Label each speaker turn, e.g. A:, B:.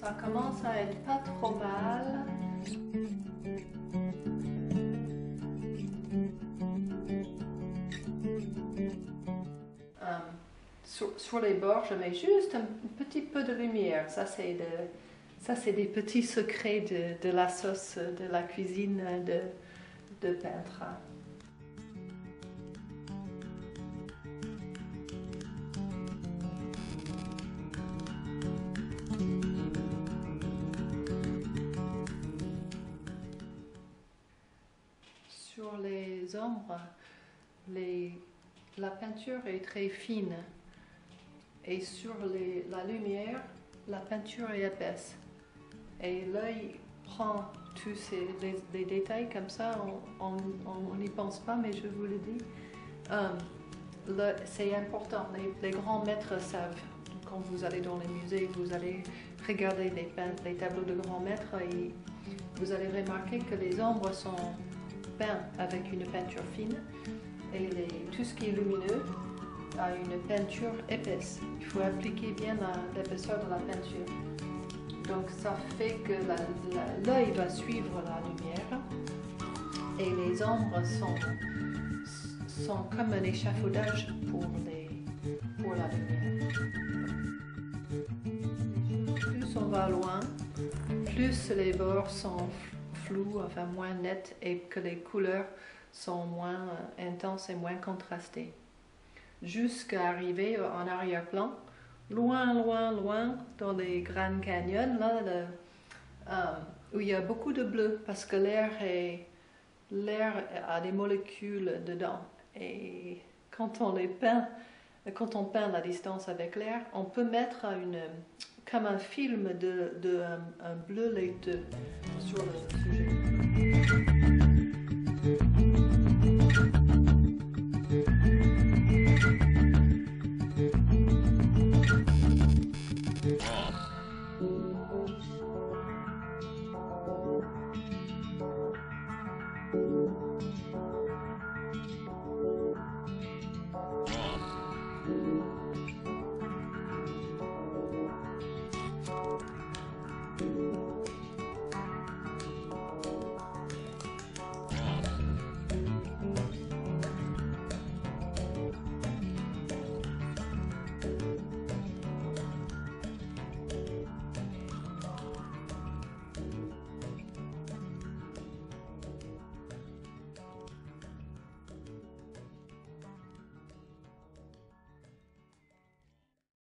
A: Ça commence à être pas trop mal. Sur les bords, je mets juste un petit peu de lumière. Ça, c'est des petits secrets de la sauce, de la cuisine de peintre. Sur les ombres, la peinture est très fine et sur la lumière, la peinture est épaisse. Et l'œil prend tous les détails comme ça, on n'y pense pas, mais je vous le dis. C'est important, les grands maîtres savent. Quand vous allez dans les musées, vous allez regarder les tableaux de grands maîtres et vous allez remarquer que les ombres sont peintes avec une peinture fine et tout ce qui est lumineux a une peinture épaisse. Il faut appliquer bien l'épaisseur de la peinture. Donc ça fait que l'œil va suivre la lumière et les ombres sont comme un échafaudage pour la lumière. Plus on va loin, plus les bords sont flous, enfin moins nets et que les couleurs sont moins intenses et moins contrastées. Jusqu'à arriver en arrière-plan, loin, loin, loin, dans les Grands Canyons, là, où il y a beaucoup de bleu, parce que l'air a des molécules dedans. Et quand on peint la distance avec l'air, on peut mettre comme un film un bleu laiteux sur le sujet.